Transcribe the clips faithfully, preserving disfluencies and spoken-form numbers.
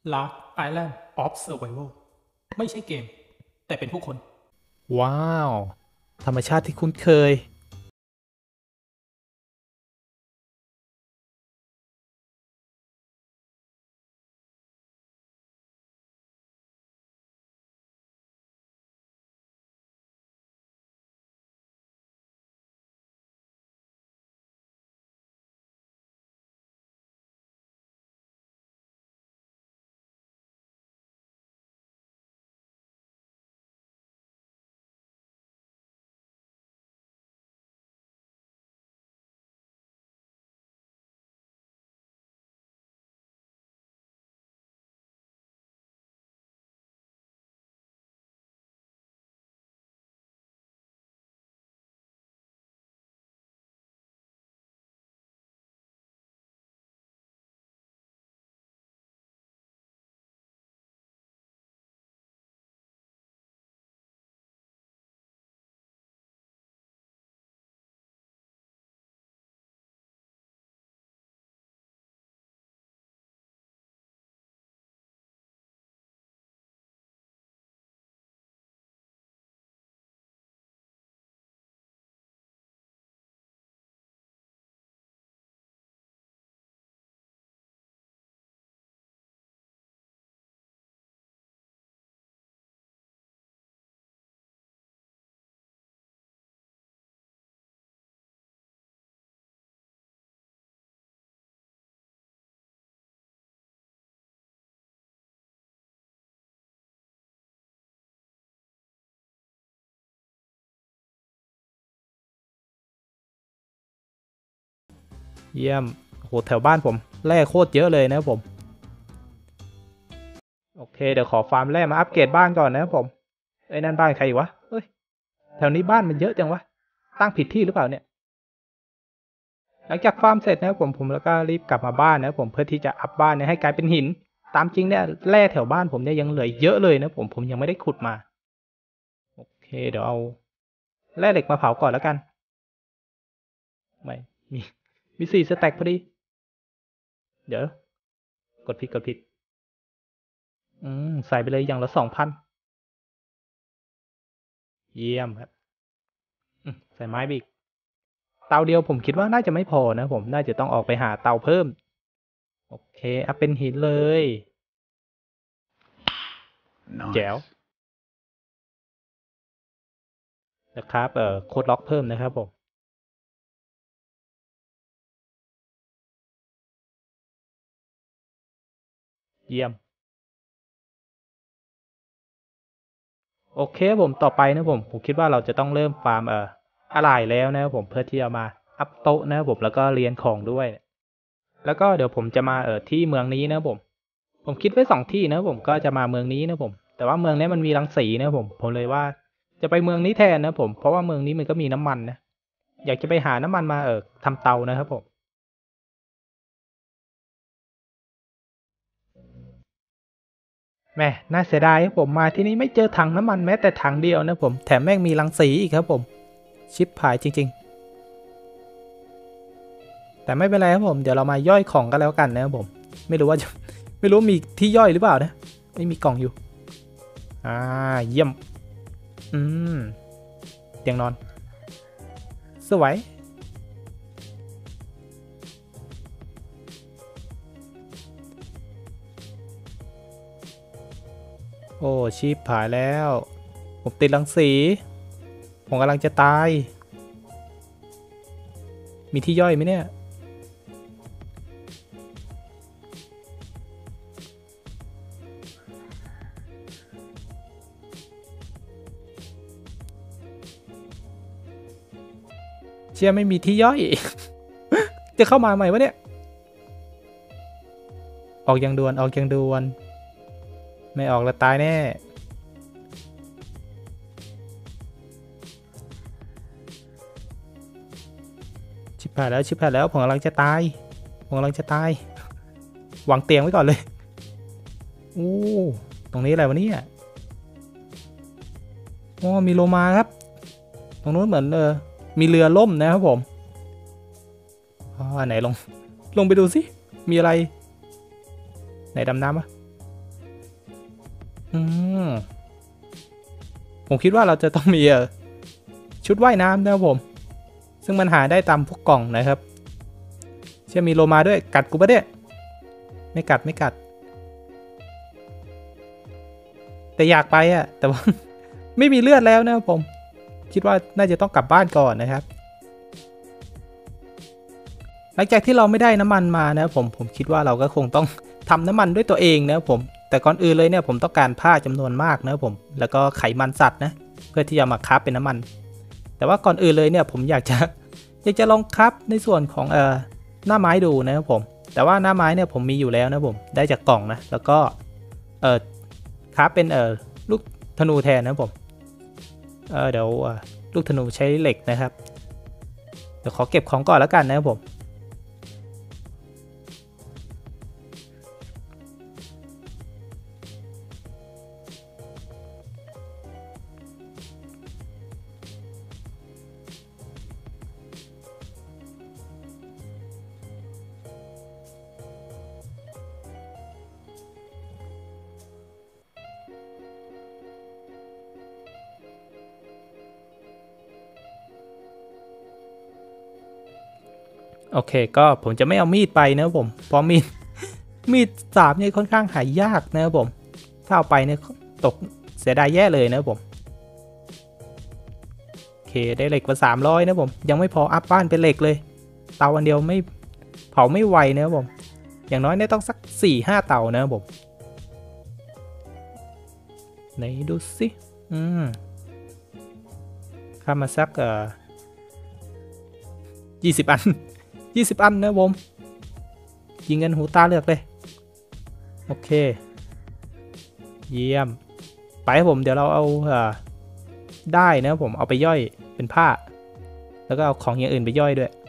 Last Island of Survival ไม่ใช่เกมแต่เป็นผู้คนว้าวธรรมชาติที่คุ้นเคยเยี่ยมโหแถวบ้านผมแร่โคตรเยอะเลยนะครับผมโอเคเดี๋ยวขอฟาร์มแร่มาอัปเกรดบ้านก่อนนะครับผมไอ้นั่นบ้านใครวะเฮ้ยแถวนี้บ้านมันเยอะจังวะตั้งผิดที่หรือเปล่าเนี่ยหลังจากฟาร์มเสร็จนะครับผมผมแล้วก็รีบกลับมาบ้านนะครับผมเพื่อที่จะอัพบ้านเนี่ยให้กลายเป็นหินตามจริงเนี่ยแร่แถวบ้านผมเนี่ยยังเหลือเยอะเลยนะผมผมยังไม่ได้ขุดมาโอเคเดี๋ยวเอาแร่เหล็กมาเผาก่อนแล้วกันไม่มีมีสี่สแต็กพอดีเดี๋ยวกดผิดกดผิดอืมใส่ไปเลยอย่างละสองพันเยี่ยมครับใส่ไม้ไปอีกเตาเดียวผมคิดว่าน่าจะไม่พอนะผมน่าจะต้องออกไปหาเตาเพิ่มโอเคอัพเป็นหินเลยแจ๋วนะครับเอ่อโค้ดล็อกเพิ่มนะครับผมเยี่ยมโอเคผมต่อไปนะผมผมคิดว่าเราจะต้องเริ่มฟาร์มเอ่ออะไรแล้วนะครับผมเพื่อที่จะมาอัพโต๊ะนะครับผมแล้วก็เรียนของด้วยแล้วก็เดี๋ยวผมจะมาเอ่อที่เมืองนี้นะผมผมคิดไว้สองที่นะผมก็จะมาเมืองนี้นะผมแต่ว่าเมืองนี้มันมีรังสีนะผมผมเลยว่าจะไปเมืองนี้แทนนะผมเพราะว่าเมืองนี้มันก็มีน้ำมันนะอยากจะไปหาน้ำมันมาเออทำเตานะครับผมแม่น่าเสียดายครับผมมาที่นี่ไม่เจอถังน้ำมันแม้แต่ถังเดียวนะผมแถมแม่งมีรังสีอีกครับผมชิปหายจริงๆแต่ไม่เป็นไรครับผมเดี๋ยวเรามาย่อยของกันแล้วกันนะครับผมไม่รู้ว่าจะไม่รู้มีที่ย่อยหรือเปล่านะไม่มีกล่องอยู่อ่าเยี่ยมอืมเตียงนอนสวยโอ้ชีพหายแล้วผมติดรังสีผมกำลังจะตายมีที่ย่อยไหมเนี่ยเชื่อไม่มีที่ย่อย จะเข้ามาใหม่วะเนี่ยออกยังด่วนออกยังด่วนไม่ออกแล้วตายแน่ชิบหายแล้วชิบหายแล้วผมกำลังจะตายผมกำลังจะตายวางเตียงไว้ก่อนเลยอู้ตรงนี้อะไรวะเนี่ยอ๋อมีโลมาครับตรงนู้นเหมือนเออมีเรือล่มนะครับผมอ๋อไหนลงลงไปดูสิมีอะไรไหนดำน้ำอะอืมผมคิดว่าเราจะต้องมีชุดว่ายน้ำนะครับผมซึ่งมันหาได้ตามพวกกล่องนะครับเชื่อมีโลมาด้วยกัดกูปะเนี่ยไม่กัดไม่กัดแต่อยากไปอะแต่ว่า ไม่มีเลือดแล้วนะครับผมคิดว่าน่าจะต้องกลับบ้านก่อนนะครับหลังจากที่เราไม่ได้น้ำมันมานะครับผมผมคิดว่าเราก็คงต้องทำน้ำมันด้วยตัวเองนะครับผมแต่ก่อนอื่นเลยเนี่ยผมต้องการผ้าจำนวนมากนะครับผมแล้วก็ไขมันสัตว์นะเพื่อที่จะมาคับเป็นน้ำมันแต่ว่าก่อนอื่นเลยเนี่ยผมอยากจะอยากจะลองคับในส่วนของเอ่อหน้าไม้ดูนะครับผมแต่ว่าหน้าไม้เนี่ยผมมีอยู่แล้วนะผมได้จากกล่องนะแล้วก็เอ่อคับเป็นเอ่อลูกธนูแทนนะผมเออเดี๋ยวลูกธนูใช้เหล็กนะครับเดี๋ยวขอเก็บของก่อนแล้วกันนะครับผมโอเคก็ผมจะไม่เอามีดไปนะครับผมเพราะมีดมีดสามเนี่ยค่อนข้างหายากนะครับผมถ้าเอาไปเนี่ยตกเสียดายแย่เลยนะครับผมโอเคได้เหล็กมาสามร้อยนะผมยังไม่พออัพบ้านเป็นเหล็กเลยเตาอันเดียวไม่เผาไม่ไหวนะครับผมอย่างน้อยเนี่ยต้องสักสี่ห้าเตานะครับผมไหนดูสิอืมข้ามาสักเอ่อยี่สิบอันยี่สิบอันนะผมยิงกันหูตาเลือกเลยโอเคเยี่ยมไปครับผมเดี๋ยวเราเอาเอ่อได้นะผมเอาไปย่อยเป็นผ้าแล้วก็เอาของอย่างอื่นไปย่อยด้วย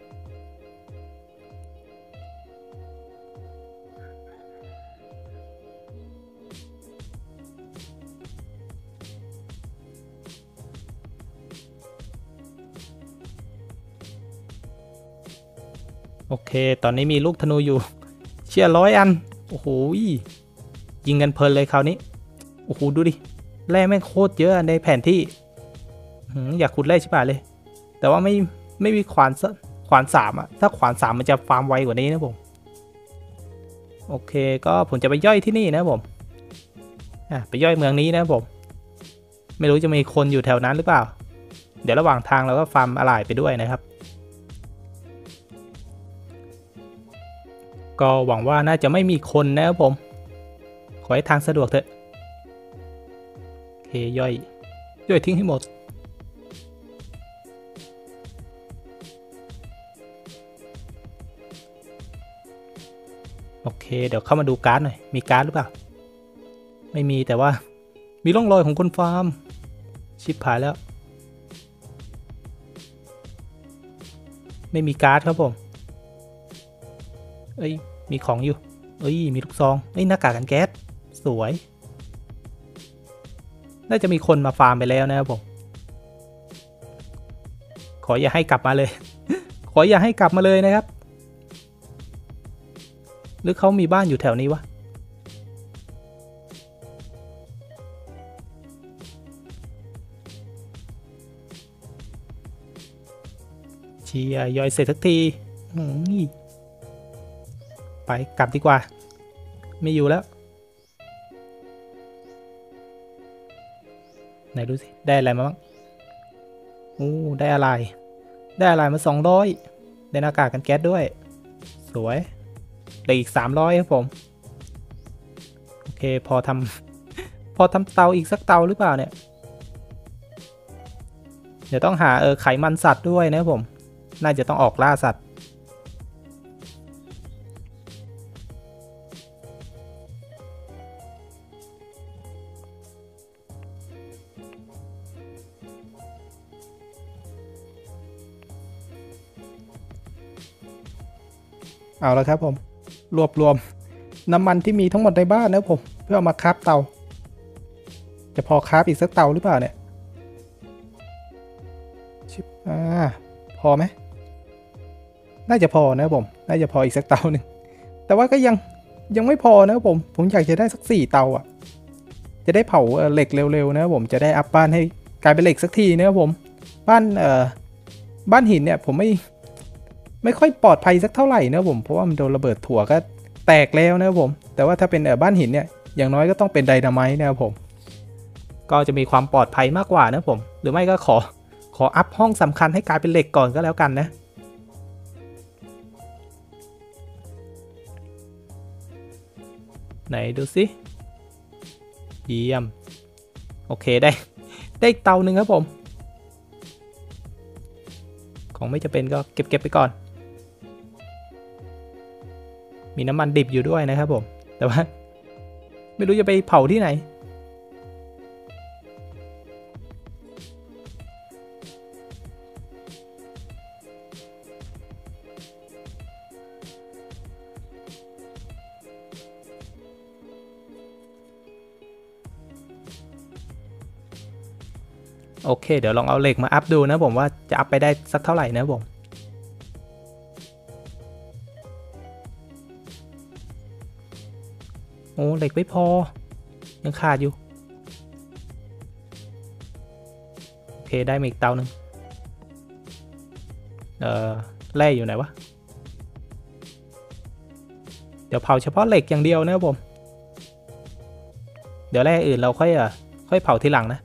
โอเคตอนนี้มีลูกธนูอยู่เชี่ยร้อยอันโอ้โหยิงกันเพลินเลยคราวนี้โอ้โหดูดิแร่แม่งโคตรเยอะในแผนที่อยากขุดแร่ชิบหายเลยแต่ว่าไม่ไม่มีขวานขวานสามอะถ้าขวานสามมันจะฟาร์มไวกว่านี้นะผมโอเคก็ผมจะไปย่อยที่นี่นะผมอ่ะไปย่อยเมืองนี้นะผมไม่รู้จะมีคนอยู่แถวนั้นหรือเปล่าเดี๋ยวระหว่างทางเราก็ฟาร์มอะไหล่ไปด้วยนะครับก็หวังว่าน่าจะไม่มีคนนะครับผมขอให้ทางสะดวกเถอะโอเคย่อยย่อยทิ้งให้หมดโอเคเดี๋ยวเข้ามาดูการ์ดหน่อยมีการ์ดหรือเปล่าไม่มีแต่ว่ามีร่องรอยของคนฟาร์มชิบหายแล้วไม่มีการ์ดครับผมเอ้ยมีของอยู่เอ้ยมีลูกซองเอ้ยหน้ากากกันแก๊สสวยน่าจะมีคนมาฟาร์มไปแล้วนะครับผมขออย่าให้กลับมาเลย ขออย่าให้กลับมาเลยนะครับหรือเขามีบ้านอยู่แถวนี้วะเชียย่อยเสร็จสักทีไปกลับดีกว่าไม่อยู่แล้วไหนดูสิได้อะไรมาบ้างโอ้ได้อะไรได้อะไรมาสองร้อยได้หน้ากากกันแก๊สด้วยสวยได้อีกสามร้อยครับผมโอเคพอทำพอทำเตาอีกสักเตาหรือเปล่าเนี่ยเดี๋ยวต้องหาเออไขมันสัตว์ด้วยนะครับผมน่าจะต้องออกล่าสัตว์เอาละครับผมรวบรวมน้ำมันที่มีทั้งหมดในบ้านนะผมเพื่อเอามาคราฟเตาจะพอคราฟอีกสักเตาหรือเปล่าเนี่ยชิบอ่าพอไหมน่าจะพอนะผมน่าจะพออีกสักเตาหนึ่งแต่ว่าก็ยังยังไม่พอนะผมผมอยากจะได้สักสี่เตาอ่ะจะได้เผาเอ่อเหล็กเร็วๆนะครับผมจะได้อัพบ้านให้กลายเป็นเหล็กสักทีนะครับผมบ้านเอ่อบ้านหินเนี่ยผมไม่ไม่ค่อยปลอดภัยสักเท่าไหร่นะครับผมเพราะว่ามันโดนระเบิดถั่วก็แตกแล้วนะครับผมแต่ว่าถ้าเป็นเอ่อบ้านหินเนี่ยอย่างน้อยก็ต้องเป็นไดนาไมต์นะครับผมก็จะมีความปลอดภัยมากกว่านะผมหรือไม่ก็ขอขออัพห้องสำคัญให้กลายเป็นเหล็กก่อนก็แล้วกันนะไหนดูสิเยี่ยมโอเคได้ได้อีกเตาหนึ่งครับผมของไม่จะเป็นก็เก็บเก็บไปก่อนมีน้ำมันดิบอยู่ด้วยนะครับผมแต่ว่าไม่รู้จะไปเผาที่ไหนโอเคเดี๋ยวลองเอาเหล็กมาอัพดูนะผมว่าจะอัพไปได้สักเท่าไหร่นะผมโอ้เหล็กไม่พอยังขาดอยู่โอเคได้มาอีกเตาหนึ่งเอ่อแร่อยู่ไหนวะเดี๋ยวเผาเฉพาะเหล็กอย่างเดียวนะครับผมเดี๋ยวแร่อื่นเราค่อยเอ่อค่อยเผาทีหลังนะ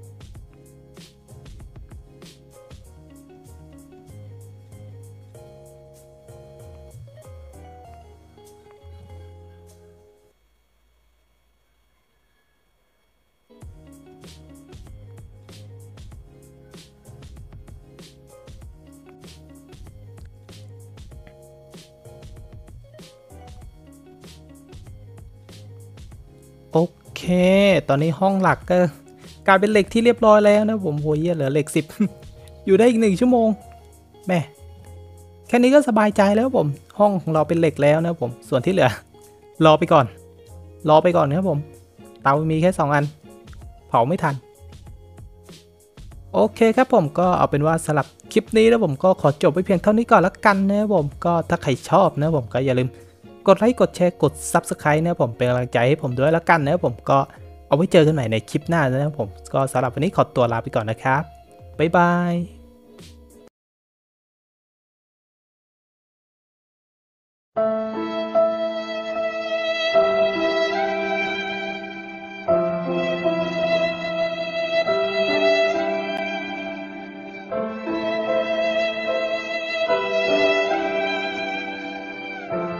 โอเคตอนนี้ห้องหลักก็กลายเป็นเหล็กที่เรียบร้อยแล้วนะผมโหเยี่ยเหลือเหล็กสิบ อยู่ได้อีกหนึ่งชั่วโมงแม่แค่นี้ก็สบายใจแล้วผมห้องของเราเป็นเหล็กแล้วนะผมส่วนที่เหลือรอไปก่อนรอไปก่อนนะครับผมเตามีแค่สองอันเผาไม่ทันโอเคครับผมก็เอาเป็นว่าสำหรับคลิปนี้นะผมก็ขอจบไปเพียงเท่านี้ก่อนละกันนะครับผมก็ถ้าใครชอบนะผมก็อย่าลืมกดไลค์กดแชร์กด ซับสไครบ์ นะครับผมเป็นกำลังใจให้ผมด้วยละกันนะครับผมก็เอาไว้เจอกันใหม่ในคลิปหน้านะครับผมก็สำหรับวันนี้ขอตัวลาไปก่อนนะครับบ๊ายบาย